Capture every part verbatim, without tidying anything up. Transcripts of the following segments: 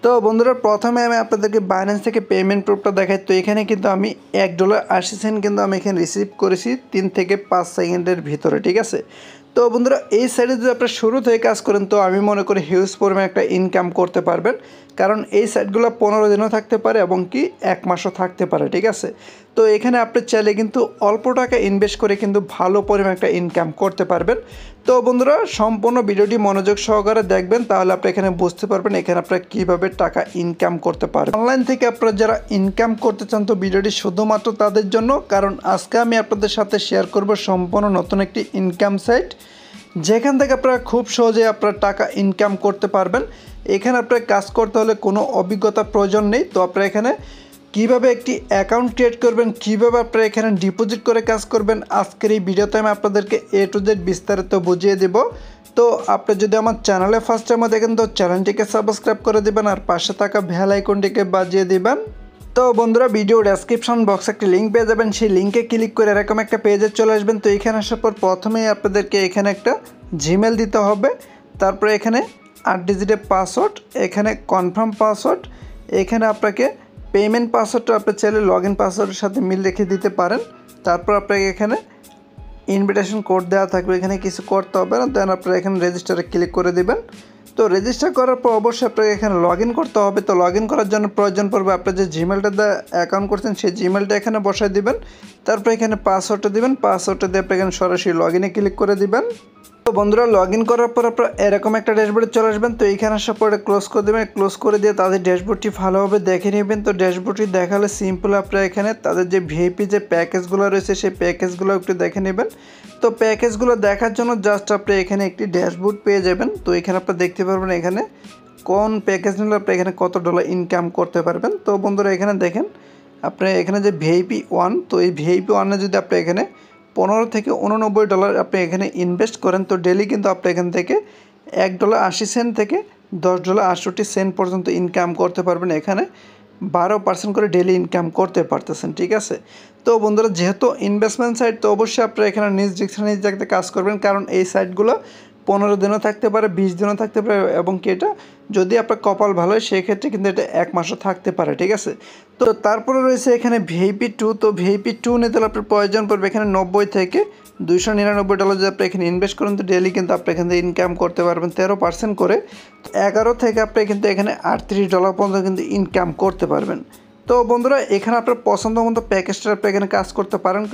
তো বন্ধুরা প্রথমে আমি আপনাদেরকে বাইন্যান্স থেকে পেমেন্ট প্রুফটা দেখাই। তো এখানে কিন্তু আমি এক ডলার আশি সেন্ট কিন্তু আমি এখানে রিসিভ করেছি তিন থেকে পাঁচ সেকেন্ডের ভিতরে, ঠিক আছে। তো বন্ধুরা এই সাইডে যদি আপনারা শুরু থেকে কাজ করেন তো আমি মনে করি হিউজ পরিমাণে একটা ইনকাম করতে পারবেন, কারণ এই সাইটগুলো পনেরো দিনও থাকতে পারে এবং কি এক মাসও থাকতে পারে, ঠিক আছে। তো এখানে আপনি চাইলে কিন্তু অল্প টাকা ইনভেস্ট করে কিন্তু ভালো পরিমাণে একটা ইনকাম করতে পারবেন। তো বন্ধুরা সম্পূর্ণ ভিডিওটি মনোযোগ সহকারে দেখবেন, তাহলে আপনি এখানে বুঝতে পারবেন এখানে আপনারা কীভাবে টাকা ইনকাম করতে পারবেন। অনলাইন থেকে আপনারা যারা ইনকাম করতে চান তো ভিডিওটি শুধুমাত্র তাদের জন্য, কারণ আজকে আমি আপনাদের সাথে শেয়ার করব সম্পূর্ণ নতুন একটি ইনকাম সাইট, যেখান থেকে আপনারা খুব সহজে আপনারা টাকা ইনকাম করতে পারবেন। এখানে আপনার কাজ করতে হলে কোনো অভিজ্ঞতা প্রয়োজন নেই। তো আপনারা এখানে কীভাবে একটি অ্যাকাউন্ট ক্রিয়েট করবেন, কীভাবে আপনারা এখানে ডিপোজিট করে কাজ করবেন, আজকের এই ভিডিওতে আমি আপনাদেরকে এ টু জেড বিস্তারিত বুঝিয়ে দেব। তো আপনি যদি আমার চ্যানেলে ফার্স্ট টাইমে দেখেন তো চ্যানেলটিকে সাবস্ক্রাইব করে দেবেন আর পাশে থাকা বেল আইকনটিকে বাজিয়ে দিবেন। তো বন্ধুরা ভিডিও ডেসক্রিপশন বক্সে একটি লিঙ্ক পেয়ে যাবেন, সেই লিঙ্কে ক্লিক করে এরকম একটা পেজে চলে আসবেন। তো এখানে আসার পর প্রথমেই আপনাদেরকে এখানে একটা জিমেল দিতে হবে, তারপরে এখানে আট ডিজিটের পাসওয়ার্ড, এখানে কনফার্ম পাসওয়ার্ড, এখানে আপনাকে পেমেন্ট পাসওয়ার্ডটা আপনি চাইলে লগ ইন পাসওয়ার্ডের সাথে মিল রেখে দিতে পারেন। তারপর আপনাকে এখানে ইনভিটেশন কোড দেওয়া থাকবে, এখানে কিছু করতে হবে না, দেন আপনারা এখানে রেজিস্টারে ক্লিক করে দেবেন। তো রেজিস্টার করার পর অবশ্যই আপনাকে এখানে লগ ইন করতে হবে। তো লগ ইন করার জন্য প্রয়োজন পড়বে আপনার যে জিমেলটা দিয়ে অ্যাকাউন্ট করছেন সেই জিমেলটা এখানে বসায় দিবেন, তারপর এখানে পাসওয়ার্ডটা দিবেন, পাসওয়ার্ডটা দিয়ে আপনি এখানে সরাসরি লগ ইনে ক্লিক করে দিবেন। তো বন্ধুরা লগ ইন করার পর আপনারা এরকম একটা ড্যাশবোর্ডে চলে আসবেন। তো এইখানে আসার পরে ক্লোজ করে দেবেন, ক্লোজ করে দিয়ে তাদের ড্যাশবোর্ডটি ভালোভাবে দেখে নেবেন। তো ড্যাশবোর্ডটি দেখালে সিম্পল আপনারা এখানে তাদের যে ভিআইপি যে প্যাকেজগুলো রয়েছে সেই প্যাকেজগুলো একটু দেখে নেবেন। তো প্যাকেজগুলো দেখার জন্য জাস্ট আপনি এখানে একটি ড্যাশবোর্ড পেয়ে যাবেন। তো এখানে আপনি দেখতে পারবেন এখানে কোন প্যাকেজ নিলে আপনি এখানে কত ডলার ইনকাম করতে পারবেন। তো বন্ধুরা এখানে দেখেন আপনি এখানে যে ভিআইপি ওয়ান, তো এই ভিআইপি ওয়ানে যদি আপনি এখানে পনেরো থেকে উননব্বই ডলার আপনি এখানে ইনভেস্ট করেন তো ডেলি কিন্তু আপনি এখান থেকে এক ডলার আশি সেন্ট থেকে দশ ডলার আটষট্টি সেন্ট পর্যন্ত ইনকাম করতে পারবেন। এখানে বারো পার্সেন্ট করে ডেলি ইনকাম করতে পারতেছেন, ঠিক আছে। তো বন্ধুরা যেহেতু ইনভেস্টমেন্ট সাইট তো অবশ্যই আপনারা এখানে নিজ রিস্কে নিজ জায়গাতে কাজ করবেন, কারণ এই সাইটগুলো পনেরো দিনও থাকতে পারে, বিশ দিনও থাকতে পারে এবং কি এটা যদি আপনার কপাল ভালো হয় সেক্ষেত্রে কিন্তু এটা এক মাসও থাকতে পারে, ঠিক আছে। তো তারপরে রয়েছে এখানে ভিআইপি টু। তো ভিআইপি টু নিতে হলে আপনার প্রয়োজন পড়বে এখানে নব্বই থেকে দুইশো নিরানব্বই ডলার যদি আপনি এখানে ইনভেস্ট করেন তো ডেলি কিন্তু আপনি এখান থেকে ইনকাম করতে পারবেন তেরো পার্সেন্ট করে। এগারো থেকে আপনি কিন্তু এখানে আটত্রিশ ডলার পর্যন্ত কিন্তু ইনকাম করতে পারবেন। তো বন্ধুরা এখানে আপনার পছন্দ মতো প্যাকেজটা আপনি এখানে কাজ করতে পারেন,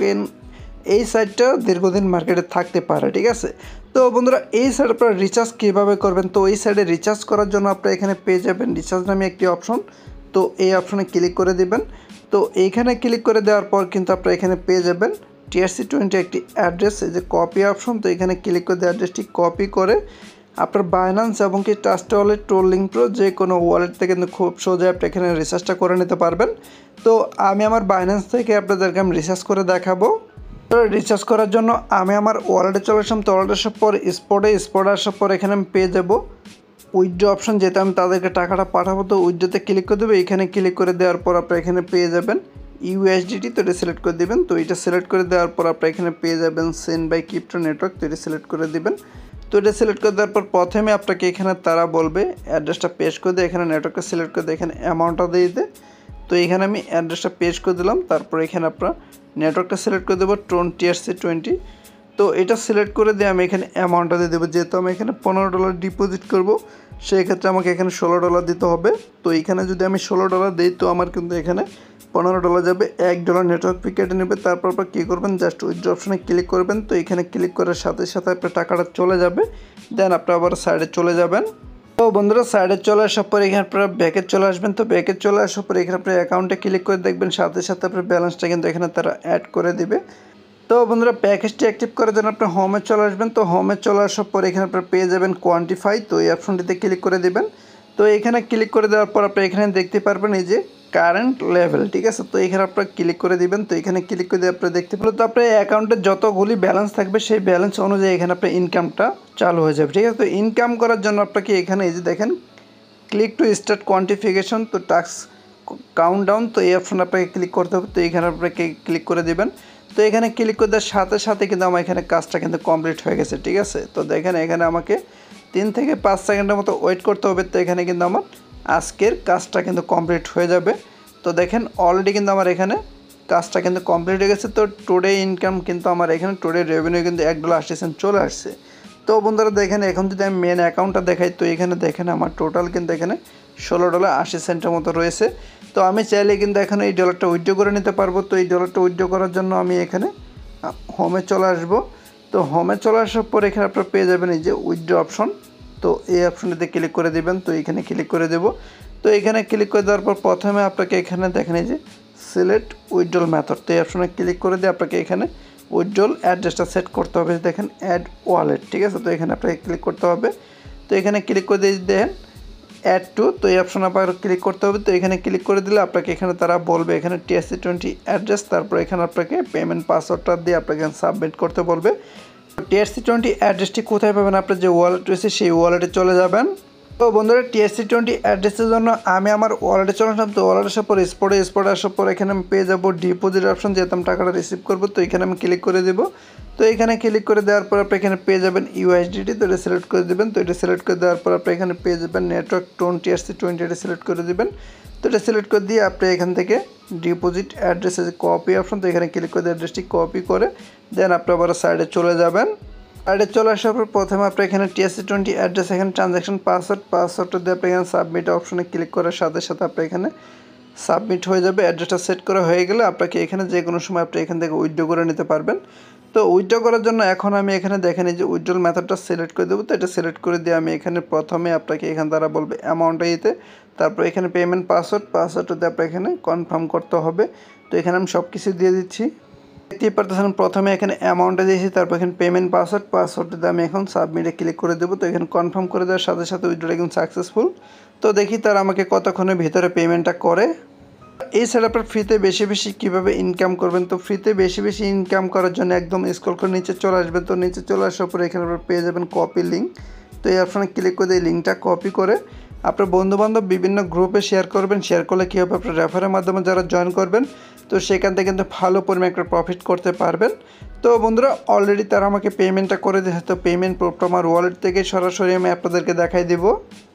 এই সাইটটা দীর্ঘদিন মার্কেটে থাকতে পারে, ঠিক আছে। তো বন্ধুরা এই সাইড আপনারা রিচার্জ কীভাবে করবেন, তো এই সাইডে রিচার্জ করার জন্য আপনারা এখানে পেয়ে যাবেন রিচার্জ নামে একটি অপশন। তো এই অপশনে ক্লিক করে দিবেন। তো এইখানে ক্লিক করে দেওয়ার পর কিন্তু আপনারা এখানে পেয়ে যাবেন টিআরসি টোয়েন্টি একটি অ্যাড্রেস, এই যে কপি অপশন। তো এখানে ক্লিক করে দিয়ে অ্যাড্রেসটি কপি করে আপনার বাইন্যান্স এবং কি ট্রাস্ট ওয়ালেট, ট্রোলিং প্রো যে কোনো ওয়ালেট থেকে কিন্তু খুব সহজে আপনি এখানে রিচার্জটা করে নিতে পারবেন। তো আমি আমার বাইন্যান্স থেকে আপনাদেরকে আমি রিচার্জ করে দেখাবো। রিচার্জ করার জন্য আমি আমার ওয়ালেটে চলে আসলাম। তো ওয়ালেটে আসার পর স্পটে স্পটে আসার পর এখানে আমি পেয়ে যাবো উইথড্র অপশন, যেহেতু আমি তাদেরকে টাকাটা পাঠাবো তো উইথড্রোতে ক্লিক করে দেবো। এখানে ক্লিক করে দেওয়ার পর আপনারা এখানে পেয়ে যাবেন ইউএসডিটি, তো এটা সিলেক্ট করে দেবেন। তো এটা সিলেক্ট করে দেওয়ার পর আপনারা এখানে পেয়ে যাবেন সেন্ড বাই ক্রিপ্টো নেটওয়ার্ক, তো এটা সিলেক্ট করে দেবেন। তো এটা সিলেক্ট করে দেওয়ার পর প্রথমে আপনাকে এখানে তারা বলবে অ্যাড্রেসটা পেস্ট করে দিয়ে এখানে নেটওয়ার্কটা সিলেক্ট করে দিয়ে এখানে অ্যামাউন্টটা দিয়ে দিতে। তো এখানে আমি অ্যাড্রেসটা পেস্ট করে দিলাম, তারপর এখানে আপনার নেটওয়ার্কটা সিলেক্ট করে দেবো টিআরসি টোয়েন্টি। তো এটা সিলেক্ট করে দিয়ে আমি এখানে অ্যামাউন্টটা দিয়ে দেবো, যেহেতু আমি এখানে পনেরো ডলার ডিপোজিট করবো সেক্ষেত্রে আমাকে এখানে ষোলো ডলার দিতে হবে। তো এইখানে যদি আমি ষোলো ডলার দিই তো আমার কিন্তু এখানে পনেরো ডলার যাবে, এক ডলার নেটওয়ার্ক ফি কেটে নেবে। তারপর আপনার কী করবেন জাস্ট উইথড্র অপশনে ক্লিক করবেন। তো এখানে ক্লিক করার সাথে সাথে আপনার টাকাটা চলে যাবে, দেন আপনি আবার সাইডে চলে যাবেন। তো বন্ধুরা সাইডে চলে আসার পর এখানে আপনারা ব্যাকে চলে আসবেন। তো ব্যাকে চলে আসার পর এখানে আপনার অ্যাকাউন্টে ক্লিক করে দেখবেন সাথে সাথে আপনার ব্যালেন্সটা কিন্তু এখানে তারা অ্যাড করে দিবে। তো বন্ধুরা প্যাকেজটি অ্যাক্টিভ করার জন্য আপনার হোমে চলে আসবেন। তো হোমে চলে আসার পর এখানে আপনার পেয়ে যাবেন কোয়ান্টিফাই, তো এই অপশনটিতে ক্লিক করে দেবেন। তো এখানে ক্লিক করে দেওয়ার পর আপনি এখানে দেখতে পারবেন এই যে কারেন্ট লেভেল, ঠিক আছে। তো এখানে আপনার ক্লিক করে দিবেন। তো এখানে ক্লিক করে দিয়ে আপনারা দেখতে পাবেন তো আপনার অ্যাকাউন্টে যতগুলি ব্যালেন্স থাকবে সেই ব্যালেন্স অনুযায়ী এখানে আপনার ইনকামটা চালু হয়ে যাবে, ঠিক আছে। তো ইনকাম করার জন্য আপনাকে এখানে এই যে দেখেন ক্লিক টু স্টার্ট কোয়ান্টিফিকেশন, তো টাস্ক কাউন্ট ডাউন, তো এই অপশন আপনাকে ক্লিক করতে হবে। তো এখানে আপনাকে ক্লিক করে দেবেন। তো এখানে ক্লিক করে দেওয়ার সাথে সাথে কিন্তু আমার এখানে কাজটা কিন্তু কমপ্লিট হয়ে গেছে, ঠিক আছে। তো দেখেন এখানে আমাকে তিন থেকে পাঁচ সেকেন্ডের মতো ওয়েট করতে হবে। তো এখানে কিন্তু আমার আজকের কাজটা কিন্তু কমপ্লিট হয়ে যাবে। তো দেখেন অলরেডি কিন্তু আমার এখানে কাজটা কিন্তু কমপ্লিট হয়ে গেছে। তো টুডে ইনকাম কিন্তু আমার এখানে টুডে রেভিনিউ কিন্তু এক ডলার আশি সেন্ট চলে আসছে। তো বন্ধুরা দেখেন এখন যদি আমি মেন অ্যাকাউন্টটা দেখাই, তো এখানে দেখেন আমার টোটাল কিন্তু এখানে ষোলো ডলার আশি সেন্টের মতো রয়েছে। তো আমি চাইলে কিন্তু এখন এই ডলারটা উইথড্র করে নিতে পারবো। তো এই ডলারটা উইথড্র করার জন্য আমি এখানে হোমে চলে আসবো। তো হোমে চলে আসার পর এখানে আপনারা পেয়ে যাবেন এই যে উইথড্র অপশন। তো এই অপশনটিতে ক্লিক করে দিবেন। তো এখানে ক্লিক করে দেব। তো এখানে ক্লিক করে দেওয়ার পর প্রথমে আপনাকে এখানে দেখেন এই যে সিলেক্ট উইথড্রল মেথড। তো এই অপশনে ক্লিক করে দিয়ে আপনাকে এখানে উইথড্রল অ্যাড্রেসটা সেট করতে হবে। দেখেন অ্যাড ওয়ালেট, ঠিক আছে। তো এখানে আপনাকে ক্লিক করতে হবে। তো এখানে ক্লিক করে দিয়ে দেখেন অ্যাড টু, তো এই অপশন আপনার ক্লিক করতে হবে। তো এখানে ক্লিক করে দিলে আপনাকে এখানে তারা বলবে এখানে টিএসসি টোয়েন্টি অ্যাড্রেস, তারপর এখানে আপনাকে পেমেন্ট পাসওয়ার্ডটা দিয়ে আপনাকে সাবমিট করতে বলবে। টিএসসি টোয়েন্টি অ্যাড্রেসটি কোথায় পাবেন, আপনার যে ওয়ালেট রয়েছে সেই ওয়ালেটে চলে যাবেন। তো বন্ধুরা টিএসসি টোয়েন্টি অ্যাড্রেসের জন্য আমি আমার ওয়ালেটে চলে আসলাম। তো ওয়ালেট আসার পর স্পটে স্পটে আসার পর এখানে আমি পেয়ে যাবো ডিপোজিট অপশন, যেহেতু আমি টাকাটা রিসিভ করবো। তো এখানে আমি ক্লিক করে দেবো। তো এখানে ক্লিক করে দেওয়ার পর আপনি এখানে পেয়ে যাবেন ইউএসডিটি। তো এটা সিলেক্ট করে দেবেন। তো এটা সিলেক্ট করে দেওয়ার পর আপনি এখানে পেয়ে যাবেন নেটওয়ার্ক টোন টিএসসি টোয়েন্টি, এটা সিলেক্ট করে দেবেন। তো এটা সিলেক্ট করে দিয়ে আপনি এখান থেকে ডিপোজিট অ্যাড্রেসে যে কপি অপশন, তো এখানে ক্লিক করে দিয়ে অ্যাড্রেসটি কপি করে দেন আপনি আবার সাইডে চলে যাবেন। সাইডে চলে আসার পর প্রথমে আপনি এখানে টিএসসি টোয়েন্টি অ্যাড্রেস, এখানে ট্রানজ্যাকশন পাসওয়ার্ড পাসওয়ার্ডটা দিয়ে আপনি এখানে সাবমিট অপশনে ক্লিক করার সাথে সাথে আপনি এখানে সাবমিট হয়ে যাবে। অ্যাড্রেসটা সেট করা হয়ে গেলে আপনাকে এখানে যে কোনো সময় আপনি এখান থেকে উইথড্র করে নিতে পারবেন। তো উইথড্র করার জন্য এখন আমি এখানে দেখেন এই যে উইথড্রল মেথডটা সিলেক্ট করে দেবো। তো এটা সিলেক্ট করে দিয়ে আমি এখানে প্রথমে আপনাকে এখান দ্বারা বলবে অ্যামাউন্টটা দিতে, তারপর এখানে পেমেন্ট পাসওয়ার্ড পাসওয়ার্ডটা দিয়ে আপনাকে এখানে কনফার্ম করতে হবে। তো এখানে আমি সব কিছু দিয়ে দিচ্ছি। দেখতেই পারতেছেন প্রথমে এখানে অ্যামাউন্টটা দিয়েছি, তারপর এখানে পেমেন্ট পাসওয়ার্ড পাসওয়ার্ডটা দিয়ে আমি এখন সাবমিটে ক্লিক করে দেবো। তো এখানে কনফার্ম করে দেওয়ার সাথে সাথে উইথড্রটা কিন্তু সাকসেসফুল। তো দেখি তারা আমাকে কতক্ষণের ভিতরে পেমেন্টটা করে। এই সেটআপের ফ্রিতে বেশি বেশি কীভাবে ইনকাম করবেন, তো ফ্রিতে বেশি বেশি ইনকাম করার জন্য একদম স্ক্রল করে নিচে চলে আসবেন। তো নিচে চলে আসার পরে এখানে আপনারা পেয়ে যাবেন কপি লিঙ্ক। তো এই অপশানে ক্লিক করে এই লিঙ্কটা কপি করে আপনার বন্ধুবান্ধব বিভিন্ন গ্রুপে শেয়ার করবেন। শেয়ার করলে কী হবে, আপনার রেফারের মাধ্যমে যারা জয়েন করবেন তো সেখান থেকে কিন্তু ভালো পরিমাণে একটা প্রফিট করতে পারবেন। তো বন্ধুরা অলরেডি তারা আমাকে পেমেন্টটা করে দিয়েছে। তো পেমেন্ট প্রুফটা আমার ওয়ালেট থেকে সরাসরি আমি আপনাদেরকে দেখাই দেবো।